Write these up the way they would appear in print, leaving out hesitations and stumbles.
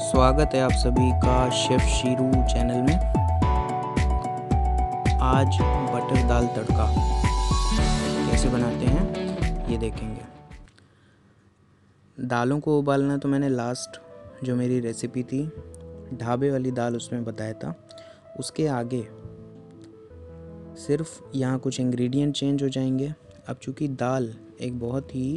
स्वागत है आप सभी का शेफ़ शीरू चैनल में। आज बटर दाल तड़का कैसे बनाते हैं ये देखेंगे। दालों को उबालना तो मैंने लास्ट जो मेरी रेसिपी थी ढाबे वाली दाल उसमें बताया था। उसके आगे सिर्फ यहाँ कुछ इंग्रेडिएंट चेंज हो जाएंगे। अब चूँकि दाल एक बहुत ही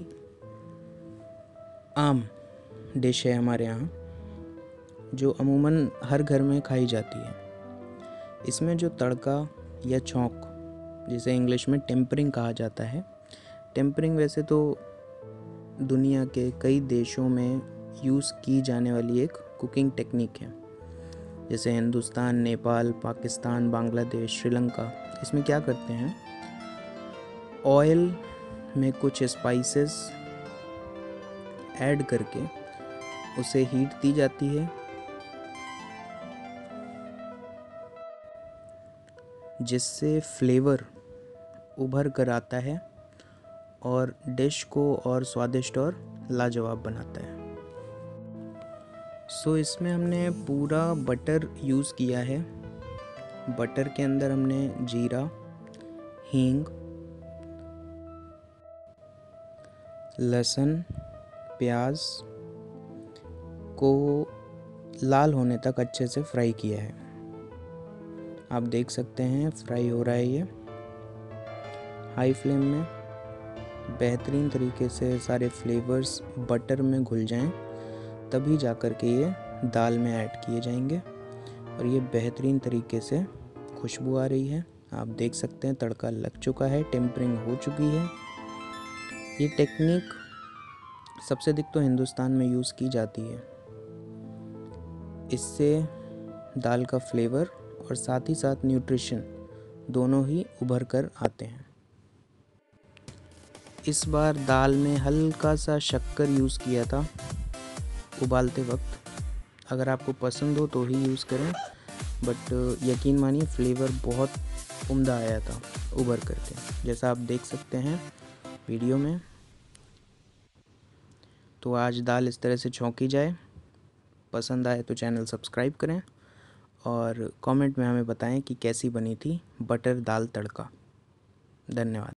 आम डिश है हमारे यहाँ, जो अमूमन हर घर में खाई जाती है। इसमें जो तड़का या छौंक, जिसे इंग्लिश में टेम्परिंग कहा जाता है, टेम्परिंग वैसे तो दुनिया के कई देशों में यूज़ की जाने वाली एक कुकिंग टेक्निक है, जैसे हिंदुस्तान, नेपाल, पाकिस्तान, बांग्लादेश, श्रीलंका। इसमें क्या करते हैं, ऑयल में कुछ स्पाइसेस ऐड करके उसे हीट दी जाती है, जिससे फ्लेवर उभर कर आता है और डिश को और स्वादिष्ट और लाजवाब बनाता है। सो इसमें हमने पूरा बटर यूज़ किया है। बटर के अंदर हमने जीरा, हींग, लहसुन, प्याज को लाल होने तक अच्छे से फ्राई किया है। आप देख सकते हैं फ्राई हो रहा है ये हाई फ्लेम में। बेहतरीन तरीके से सारे फ्लेवर्स बटर में घुल जाएं, तभी जा कर के ये दाल में ऐड किए जाएंगे और ये बेहतरीन तरीके से खुशबू आ रही है। आप देख सकते हैं तड़का लग चुका है, टेम्परिंग हो चुकी है। ये टेक्निक सबसे अधिक तो हिंदुस्तान में यूज़ की जाती है। इससे दाल का फ्लेवर और साथ ही साथ न्यूट्रिशन दोनों ही उभर कर आते हैं। इस बार दाल में हल्का सा शक्कर यूज़ किया था उबालते वक्त। अगर आपको पसंद हो तो ही यूज़ करें, बट यकीन मानिए फ्लेवर बहुत उम्दा आया था उभर करके, जैसा आप देख सकते हैं वीडियो में। तो आज दाल इस तरह से छौंकी जाए। पसंद आए तो चैनल सब्सक्राइब करें और कमेंट में हमें बताएं कि कैसी बनी थी बटर दाल तड़का। धन्यवाद।